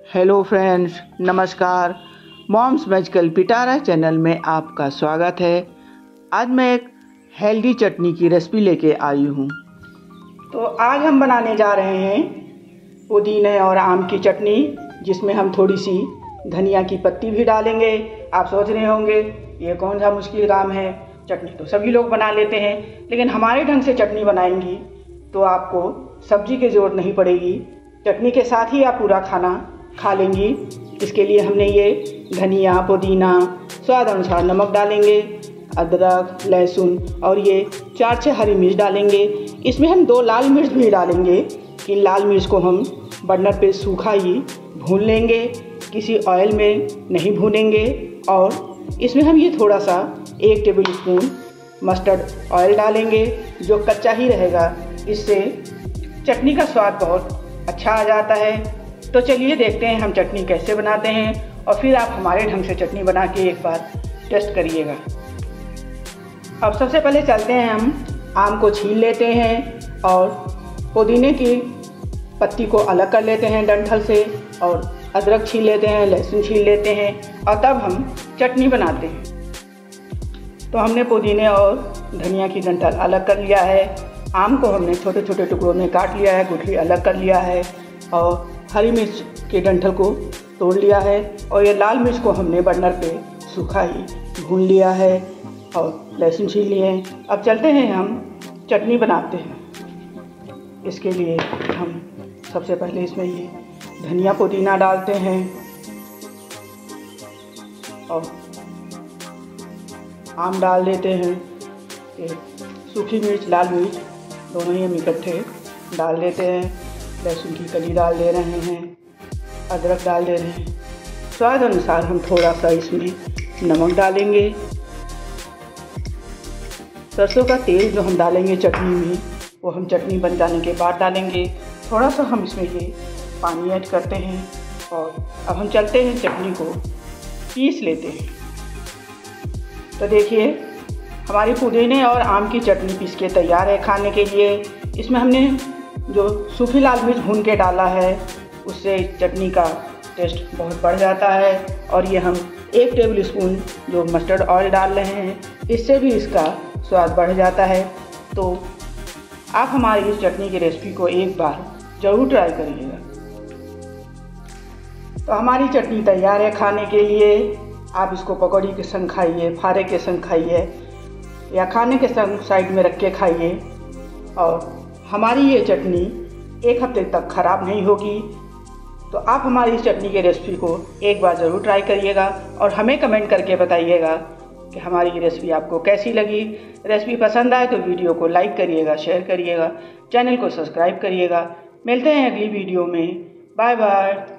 Hello friends, नमस्कार। Moms magical पिटारा channel में आपका स्वागत है। आज मैं एक हेल्दी चटनी की रेसिपी लेके आई हूँ। तो आज हम बनाने जा रहे हैं पुदीने और आम की चटनी, जिसमें हम थोड़ी सी धनिया की पत्ती भी डालेंगे। आप सोच रहे होंगे ये कौन सा मुश्किल काम है, चटनी तो सभी लोग बना लेते हैं, लेकिन हमारे ढंग से चटनी बनाएंगी तो आपको सब्जी की ज़रूरत नहीं पड़ेगी। चटनी के साथ ही आप पूरा खाना खा लेंगी। इसके लिए हमने ये धनिया, पुदीना, स्वाद अनुसार नमक डालेंगे, अदरक, लहसुन और ये 4-6 हरी मिर्च डालेंगे। इसमें हम 2 लाल मिर्च भी डालेंगे। इन लाल मिर्च को हम बर्नर पे सूखा ही भून लेंगे, किसी ऑयल में नहीं भूनेंगे। और इसमें हम ये थोड़ा सा 1 टेबल स्पून मस्टर्ड ऑयल डालेंगे, जो कच्चा ही रहेगा। इससे चटनी का स्वाद बहुत अच्छा आ जाता है। तो चलिए देखते हैं हम चटनी कैसे बनाते हैं, और फिर आप हमारे ढंग से चटनी बना के एक बार टेस्ट करिएगा। अब सबसे पहले चलते हैं, हम आम को छील लेते हैं और पुदीने की पत्ती को अलग कर लेते हैं डंठल से, और अदरक छील लेते हैं, लहसुन छील लेते हैं, और तब हम चटनी बनाते हैं। तो हमने पुदीने और धनिया की डंठल अलग कर लिया है, आम को हमने छोटे छोटे टुकड़ों में काट लिया है, गुठली अलग कर लिया है, और हरी मिर्च के डंठल को तोड़ लिया है, और ये लाल मिर्च को हमने बर्नर पे सूखा ही भून लिया है, और लहसुन छील लिए हैं। अब चलते हैं, हम चटनी बनाते हैं। इसके लिए हम सबसे पहले इसमें ये धनिया पुदीना डालते हैं, और आम डाल देते हैं, सूखी मिर्च, लाल मिर्च दोनों ही हम इकट्ठे डाल देते हैं। लहसुन की कली डाल दे रहे हैं, अदरक डाल दे रहे हैं। स्वाद अनुसार हम थोड़ा सा इसमें नमक डालेंगे। सरसों का तेल जो हम डालेंगे चटनी में, वो हम चटनी बन जाने के बाद डालेंगे। थोड़ा सा हम इसमें ये पानी ऐड करते हैं, और अब हम चलते हैं चटनी को पीस लेते हैं। तो देखिए, हमारी पुदीने और आम की चटनी पीस के तैयार है खाने के लिए। इसमें हमने जो सूखी लाल मिर्च भून के डाला है, उससे चटनी का टेस्ट बहुत बढ़ जाता है। और ये हम 1 टेबल स्पून जो मस्टर्ड ऑयल डाल रहे हैं, इससे भी इसका स्वाद बढ़ जाता है। तो आप हमारी इस चटनी की रेसिपी को एक बार ज़रूर ट्राई करिएगा। तो हमारी चटनी तैयार है खाने के लिए। आप इसको पकौड़ी के संग खाइए, फारे के संग खाइए, या खाने के संग साइड में रख के खाइए। और हमारी ये चटनी 1 हफ्ते तक ख़राब नहीं होगी। तो आप हमारी इस चटनी की रेसिपी को एक बार ज़रूर ट्राई करिएगा, और हमें कमेंट करके बताइएगा कि हमारी ये रेसिपी आपको कैसी लगी। रेसिपी पसंद आए तो वीडियो को लाइक करिएगा, शेयर करिएगा, चैनल को सब्सक्राइब करिएगा। मिलते हैं अगली वीडियो में। Bye bye.